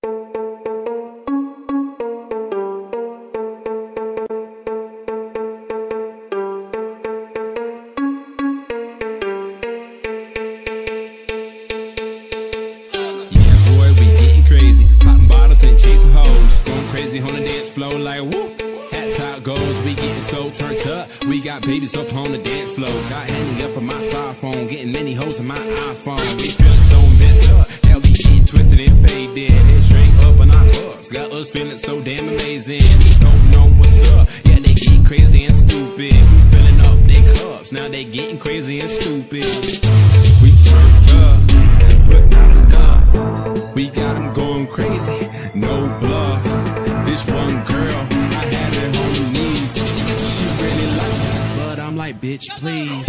Chasing hoes, going crazy on the dance floor like whoop. That's how it goes, we getting so turned up. We got babies up on the dance floor. Got hanging up on my styrofoam, getting many hoes in my iPhone. We feeling so messed up, yeah, we getting twisted and faded. Head straight up in our cups, got us feeling so damn amazing. These hoes know what's up, yeah, they getting crazy and stupid. We filling up their cups, now they getting crazy and stupid. We turned up, but not enough. We got them going crazy, no bluff. This one girl, I had her on her knees. She really liked it, but I'm like, bitch, please.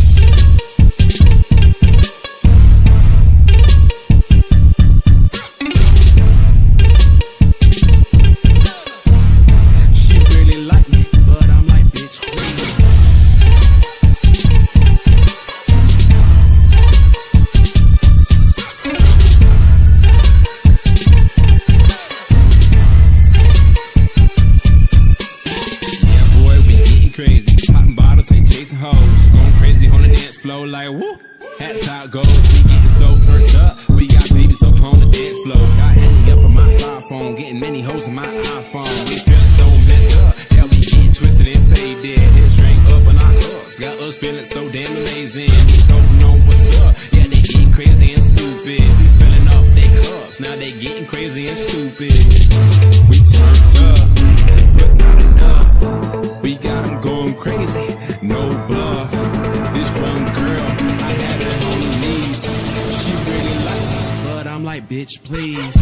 She really liked me, but I'm like, bitch, please. Crazy, popping bottles and chasing hoes, going crazy on the dance floor like woo. That's how it goes. We getting so turned up. We got babies up on the dance floor. Got hanging up on my styrofoam, getting many hoes in my iPhone. We feeling so messed up, yeah, we getting twisted and faded. Head straight up in our cups, got us feeling so damn amazing. These hoes know what's up, yeah, they getting crazy and stupid. We filling up their cups, now they getting crazy and stupid. We turned up, but not enough. We got them going crazy, no bluff. This one girl, I had her on her knees. She really liked me, but I'm like, bitch, please.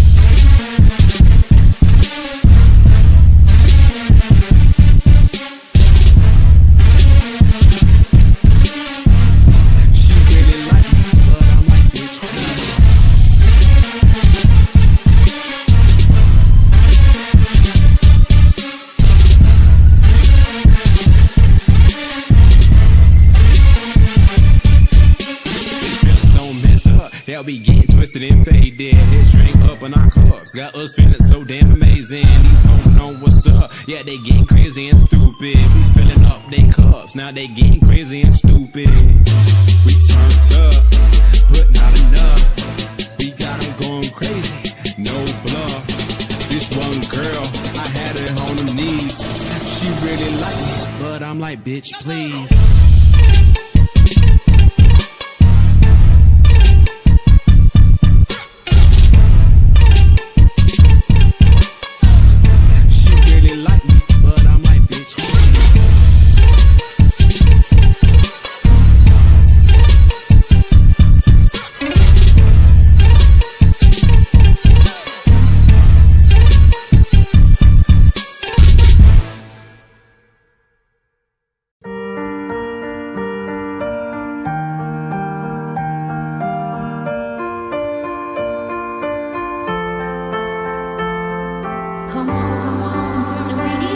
Yeah, we getting twisted and faded. Head straight up in our cups, got us feeling so damn amazing. These hoes know what's up, yeah, they getting crazy and stupid. We filling up their cups, now they getting crazy and stupid. We turned up, but not enough. We got them going crazy, no bluff. This one girl, I had her on her knees. She really liked me, but I'm like, bitch, please. Come on, turn the radio